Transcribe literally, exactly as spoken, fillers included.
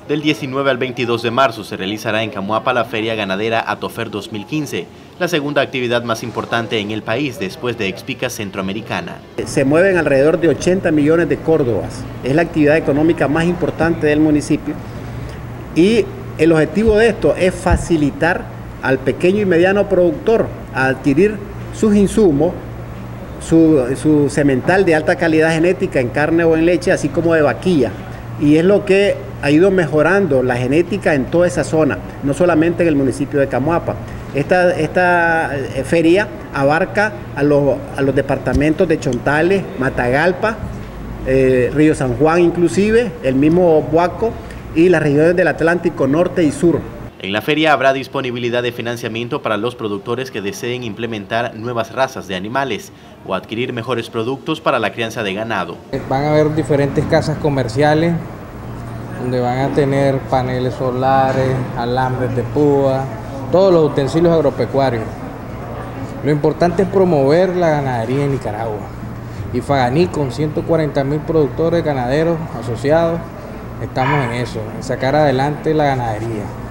Del diecinueve al veintidós de marzo se realizará en Camuapa la Feria Ganadera Atofer dos mil quince, la segunda actividad más importante en el país después de Expica Centroamericana. Se mueven alrededor de ochenta millones de córdobas. Es la actividad económica más importante del municipio y el objetivo de esto es facilitar al pequeño y mediano productor a adquirir sus insumos, su, su semental de alta calidad genética en carne o en leche, así como de vaquilla. Y es lo que ha ido mejorando la genética en toda esa zona, no solamente en el municipio de Camuapa. Esta, esta feria abarca a los, a los departamentos de Chontales, Matagalpa, eh, Río San Juan inclusive, el mismo Buaco y las regiones del Atlántico Norte y Sur. En la feria habrá disponibilidad de financiamiento para los productores que deseen implementar nuevas razas de animales o adquirir mejores productos para la crianza de ganado. Van a haber diferentes casas comerciales donde van a tener paneles solares, alambres de púa, todos los utensilios agropecuarios. Lo importante es promover la ganadería en Nicaragua. Y Faganí, con ciento cuarenta mil productores ganaderos asociados, estamos en eso, en sacar adelante la ganadería.